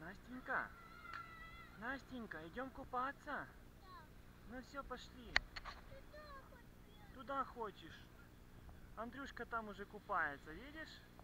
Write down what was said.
Настенька, Настенька, идем купаться? Да. Ну все, пошли. Туда хоть. Туда хочешь? Андрюшка там уже купается, видишь?